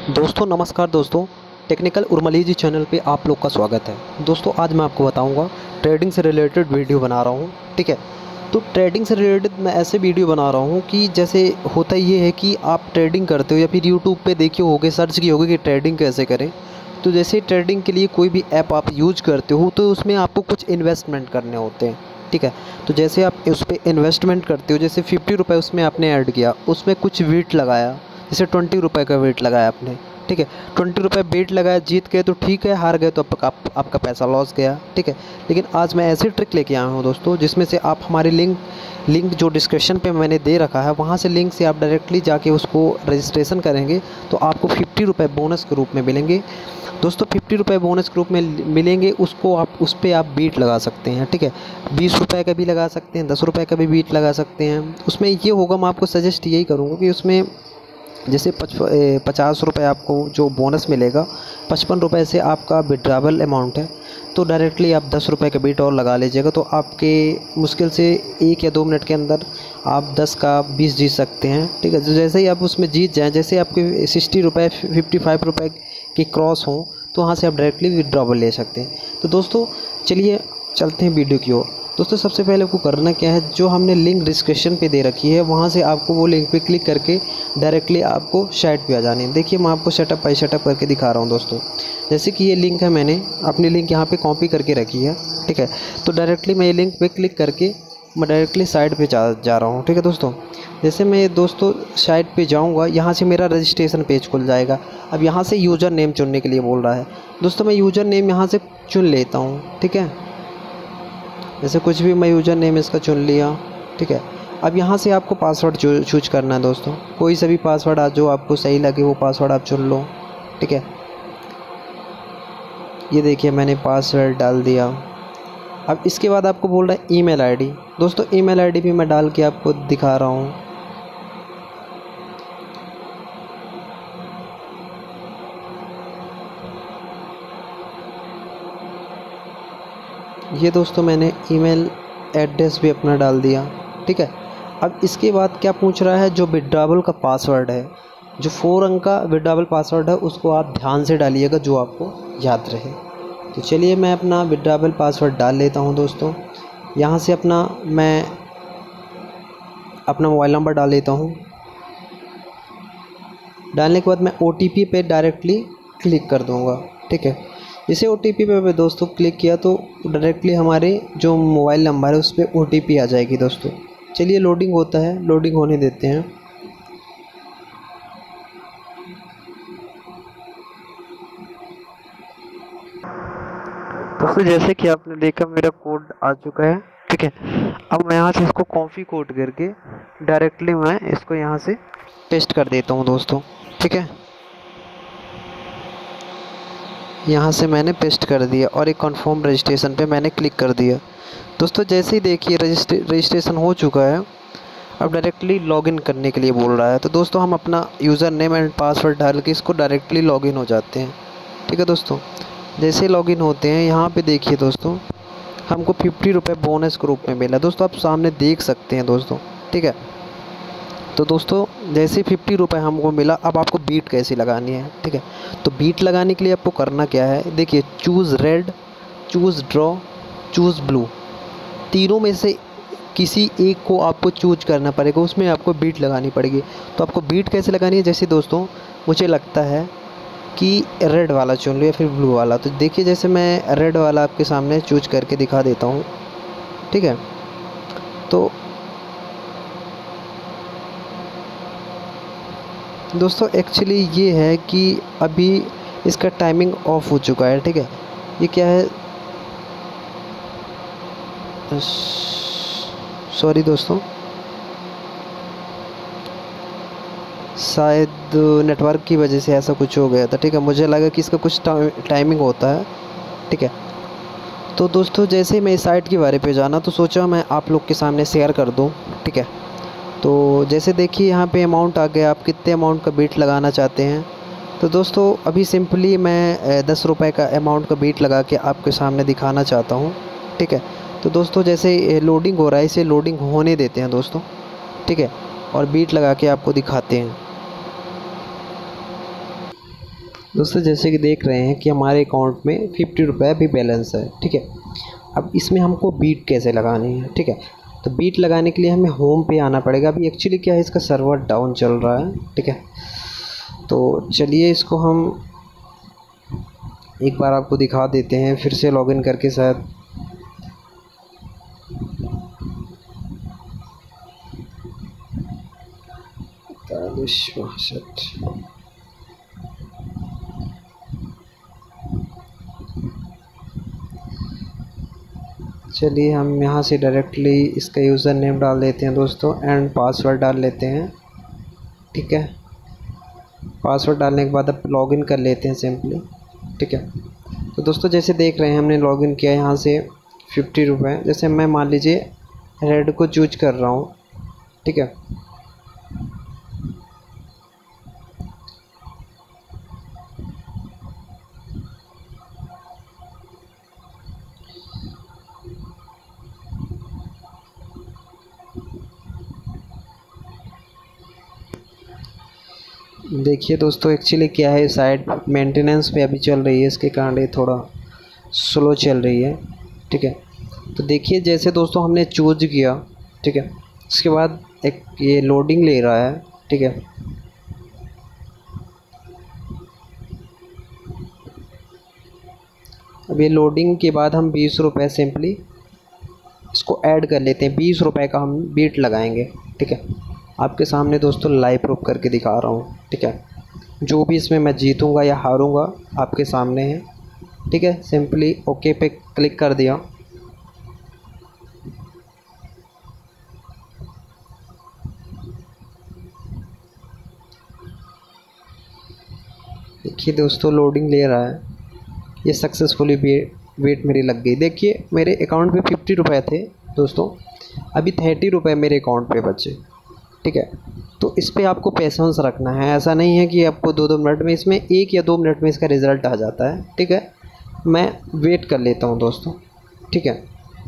दोस्तों नमस्कार दोस्तों, टेक्निकल उर्मली जी चैनल पे आप लोग का स्वागत है। दोस्तों आज मैं आपको बताऊंगा ट्रेडिंग से रिलेटेड वीडियो बना रहा हूँ। ठीक है, तो ट्रेडिंग से रिलेटेड मैं ऐसे वीडियो बना रहा हूँ कि जैसे होता ये है कि आप ट्रेडिंग करते हो या फिर यूट्यूब पे देखे होगे, सर्च किए होगे कि ट्रेडिंग कैसे करें। तो जैसे ट्रेडिंग के लिए कोई भी ऐप आप यूज करते हो तो उसमें आपको कुछ इन्वेस्टमेंट करने होते हैं। ठीक है, तो जैसे आप उस पर इन्वेस्टमेंट करते हो, जैसे 50 रुपये उसमें आपने ऐड किया, उसमें कुछ वेट लगाया, जैसे 20 रुपये का वेट लगाया आपने। ठीक है, 20 रुपये बेट लगाया, जीत गए तो ठीक है, हार गए तो आपका पैसा लॉस गया। ठीक है, लेकिन आज मैं ऐसी ट्रिक लेके आया हूँ दोस्तों, जिसमें से आप हमारी लिंक जो डिस्क्रिप्शन पे मैंने दे रखा है, वहाँ से लिंक से आप डायरेक्टली जाके उसको रजिस्ट्रेशन करेंगे तो आपको 50 रुपये बोनस के रूप में मिलेंगे। दोस्तों 50 रुपये बोनस के रूप में मिलेंगे, उसको आप उस पर आप बीट लगा सकते हैं। ठीक है, 20 रुपये का भी लगा सकते हैं, 10 रुपये का भी बीट लगा सकते हैं। उसमें ये होगा, मैं आपको सजेस्ट यही करूँगा कि उसमें जैसे 50 रुपये आपको जो बोनस मिलेगा, 55 रुपये से आपका विड्रावल अमाउंट है, तो डायरेक्टली आप 10 रुपये का बीट और लगा लीजिएगा, तो आपके मुश्किल से 1 या 2 मिनट के अंदर आप 10 का 20 जीत सकते हैं। ठीक है, तो जैसे ही आप उसमें जीत जाएँ, जैसे आपके 60 रुपये 55 रुपये की क्रॉस हों, तो वहाँ से आप डायरेक्टली विड्रावल ले सकते हैं। तो दोस्तों चलिए चलते हैं वीडियो की ओर। दोस्तों सबसे पहले आपको करना क्या है, जो हमने लिंक डिस्क्रिप्शन पे दे रखी है, वहाँ से आपको वो लिंक पे क्लिक करके डायरेक्टली आपको साइट पे आ जानी है। देखिए मैं आपको सेटअप बाय सेटअप करके दिखा रहा हूँ दोस्तों। जैसे कि ये लिंक है, मैंने अपनी लिंक यहाँ पे कॉपी करके रखी है। ठीक है, तो डायरेक्टली मैं ये लिंक पे क्लिक करके मैं डायरेक्टली साइट पर जा रहा हूँ। ठीक है दोस्तों, जैसे मैं दोस्तों साइट पर जाऊँगा, यहाँ से मेरा रजिस्ट्रेशन पेज खुल जाएगा। अब यहाँ से यूज़र नेम चुनने के लिए बोल रहा है। दोस्तों मैं यूज़र नेम यहाँ से चुन लेता हूँ। ठीक है, जैसे कुछ भी मैं यूज़र नेम इसका चुन लिया। ठीक है, अब यहाँ से आपको पासवर्ड चूज करना है दोस्तों, कोई सा भी पासवर्ड जो आपको सही लगे वो पासवर्ड आप चुन लो। ठीक है, ये देखिए मैंने पासवर्ड डाल दिया। अब इसके बाद आपको बोल रहा है ईमेल आईडी। दोस्तों ईमेल आईडी भी मैं डाल के आपको दिखा रहा हूँ। ये दोस्तों मैंने ईमेल एड्रेस भी अपना डाल दिया। ठीक है, अब इसके बाद क्या पूछ रहा है, जो विड्रावल का पासवर्ड है, जो 4 अंक का विड्रावल पासवर्ड है, उसको आप ध्यान से डालिएगा, जो आपको याद रहे। तो चलिए मैं अपना विड्रावल पासवर्ड डाल लेता हूं दोस्तों। यहाँ से मैं अपना मोबाइल नंबर डाल लेता हूं। डालने के बाद मैं OTP पे डायरेक्टली क्लिक कर दूँगा। ठीक है, जैसे OTP पे दोस्तों क्लिक किया तो डायरेक्टली हमारे जो मोबाइल नंबर है उस पर OTP आ जाएगी दोस्तों। चलिए लोडिंग होता है, लोडिंग होने देते हैं। दोस्तों जैसे कि आपने देखा मेरा कोड आ चुका है। ठीक है, अब मैं यहाँ से इसको कॉपी कोड करके डायरेक्टली मैं इसको यहाँ से पेस्ट कर देता हूँ दोस्तों। ठीक है, यहाँ से मैंने पेस्ट कर दिया और एक कन्फर्म रजिस्ट्रेशन पे मैंने क्लिक कर दिया। दोस्तों जैसे ही देखिए रजिस्ट्रेशन हो चुका है, अब डायरेक्टली लॉगिन करने के लिए बोल रहा है। तो दोस्तों हम अपना यूज़र नेम एंड पासवर्ड डाल के इसको डायरेक्टली लॉगिन हो जाते हैं। ठीक है दोस्तों, जैसे लॉगिन होते हैं, यहाँ पे देखिए दोस्तों हमको 50 रुपये बोनस के रूप में मिला। दोस्तों आप सामने देख सकते हैं दोस्तों। ठीक है, तो दोस्तों जैसे 50 रुपये हमको मिला, अब आपको बीट कैसी लगानी है। ठीक है, तो बीट लगाने के लिए आपको करना क्या है, देखिए choose red, choose draw, choose blue, तीनों में से किसी एक को आपको चूज करना पड़ेगा, उसमें आपको बीट लगानी पड़ेगी। तो आपको बीट कैसे लगानी है, जैसे दोस्तों मुझे लगता है कि रेड वाला चुन लो या फिर ब्लू वाला। तो देखिए जैसे मैं रेड वाला आपके सामने चूज करके दिखा देता हूँ। ठीक है, तो दोस्तों एक्चुअली ये है कि अभी इसका टाइमिंग ऑफ हो चुका है। ठीक है, ये क्या है, सॉरी दोस्तों, शायद नेटवर्क की वजह से ऐसा कुछ हो गया था। ठीक है, मुझे लगा कि इसका कुछ टाइमिंग होता है। ठीक है, तो दोस्तों जैसे ही मैं इस साइट के बारे पे जाना तो सोचा मैं आप लोग के सामने शेयर कर दूं। ठीक है, तो जैसे देखिए यहाँ पे अमाउंट आ गया, आप कितने अमाउंट का बीट लगाना चाहते हैं। तो दोस्तों अभी सिंपली मैं 10 रुपये का अमाउंट का बीट लगा के आपके सामने दिखाना चाहता हूँ। ठीक है, तो दोस्तों जैसे लोडिंग हो रहा है, इसे लोडिंग होने देते हैं दोस्तों। ठीक है, और बीट लगा के आपको दिखाते हैं। दोस्तों जैसे कि देख रहे हैं कि हमारे अकाउंट में 50 रुपये अभी बैलेंस है, ठीक है। अब इसमें हमको बीट कैसे लगानी है, ठीक है। तो बीट लगाने के लिए हमें होम पे आना पड़ेगा। अभी एक्चुअली क्या है, इसका सर्वर डाउन चल रहा है, ठीक है। तो चलिए इसको हम एक बार आपको दिखा देते हैं फिर से लॉगिन करके, शायद चलिए हम यहाँ से डायरेक्टली इसका यूज़र नेम डाल देते हैं दोस्तों, एंड पासवर्ड डाल लेते हैं, ठीक है। पासवर्ड डालने के बाद अब लॉगिन कर लेते हैं सिंपली, ठीक है। तो दोस्तों जैसे देख रहे हैं हमने लॉगिन किया, यहाँ से 50 रुपये, जैसे मैं मान लीजिए रेड को चूज कर रहा हूँ, ठीक है। देखिए दोस्तों एक्चुअली क्या है, साइट मेंटेनेंस पे अभी चल रही है, इसके कारण ये थोड़ा स्लो चल रही है, ठीक है। तो देखिए जैसे दोस्तों हमने चूज किया, ठीक है, इसके बाद एक ये लोडिंग ले रहा है, ठीक है। अब ये लोडिंग के बाद हम 20 रुपये सिंपली इसको ऐड कर लेते हैं। 20 रुपये का हम बीट लगाएंगे, ठीक है। आपके सामने दोस्तों लाइव प्रूफ करके दिखा रहा हूँ, ठीक है। जो भी इसमें मैं जीतूँगा या हारूँगा आपके सामने है, ठीक है। सिंपली ओके पे क्लिक कर दिया। देखिए दोस्तों लोडिंग ले रहा है, ये सक्सेसफुली वेट मेरी लग गई। देखिए मेरे अकाउंट पे 50 रुपये थे दोस्तों, अभी 30 रुपये मेरे अकाउंट पे बचे, ठीक है। तो इस पे आपको पेशेंस रखना है, ऐसा नहीं है कि आपको 2-2 मिनट में, इसमें 1 या 2 मिनट में इसका रिज़ल्ट आ जाता है, ठीक है। मैं वेट कर लेता हूँ दोस्तों, ठीक है।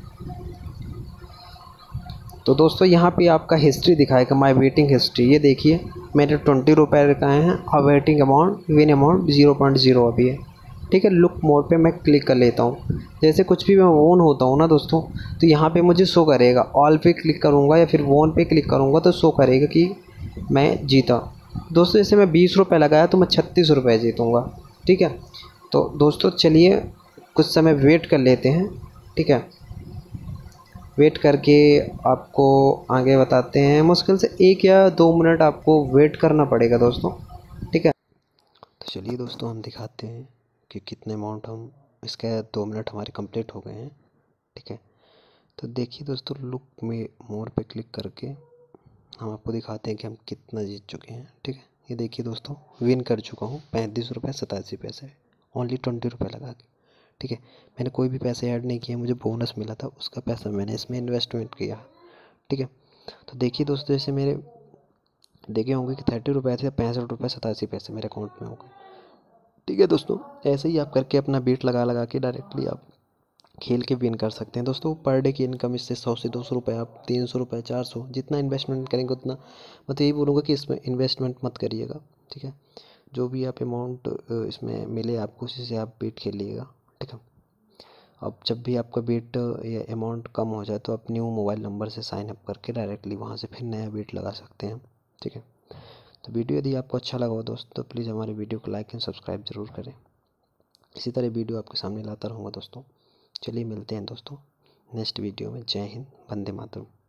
तो दोस्तों यहाँ पे आपका हिस्ट्री दिखाएगा, माय वेटिंग हिस्ट्री। ये देखिए मेरे 20 रुपये का हैं, और वेटिंग अमाउंट विन अमाउंट 0.0 अभी है, ठीक है। लुक मोड पे मैं क्लिक कर लेता हूँ। जैसे कुछ भी मैं वोन होता हूँ ना दोस्तों, तो यहाँ पे मुझे शो करेगा, ऑल पे क्लिक करूँगा या फिर वोन पे क्लिक करूँगा तो शो करेगा कि मैं जीता। दोस्तों जैसे मैं 20 रुपये लगाया तो मैं 36 रुपये जीतूँगा, ठीक है। तो दोस्तों चलिए कुछ समय वेट कर लेते हैं, ठीक है। वेट करके आपको आगे बताते हैं। मुश्किल से 1 या 2 मिनट आपको वेट करना पड़ेगा दोस्तों, ठीक है। तो चलिए दोस्तों हम दिखाते हैं कि कितने अमाउंट हम, इसके 2 मिनट हमारे कंप्लीट हो गए हैं, ठीक है। तो देखिए दोस्तों लुक में मोर पे क्लिक करके हम आपको दिखाते हैं कि हम कितना जीत चुके हैं, ठीक है। ये देखिए दोस्तों विन कर चुका हूँ 35 रुपये 87 पैसे, ओनली 20 रुपये लगा के, ठीक है। मैंने कोई भी पैसे ऐड नहीं किए, मुझे बोनस मिला था उसका पैसा मैंने इसमें इन्वेस्टमेंट किया, ठीक है। तो देखिए दोस्तों जैसे मेरे देखे होंगे कि 30 रुपये थे, 65 रुपये 87 पैसे मेरे अकाउंट में हो गए, ठीक है। दोस्तों ऐसे ही आप करके अपना बीट लगा लगा के डायरेक्टली आप खेल के विन कर सकते हैं दोस्तों। पर डे की इनकम इससे 100 से 200 रुपये, आप 300 रुपये 400, जितना इन्वेस्टमेंट करेंगे उतना। मैं तो यही बोलूँगा कि इसमें इन्वेस्टमेंट मत करिएगा, ठीक है। जो भी आप अमाउंट इसमें मिले आपको उसी से आप बीट खेलिएगा, ठीक है। अब जब भी आपका बीट या अमाउंट कम हो जाए तो आप न्यू मोबाइल नंबर से साइन अप करके डायरेक्टली वहाँ से फिर नया बीट लगा सकते हैं, ठीक है। तो वीडियो यदि आपको अच्छा लगा हो दोस्तों तो प्लीज़ हमारे वीडियो को लाइक एंड सब्सक्राइब ज़रूर करें। इसी तरह वीडियो आपके सामने लाता रहूँगा दोस्तों। चलिए मिलते हैं दोस्तों नेक्स्ट वीडियो में। जय हिंद, वंदे मातरम।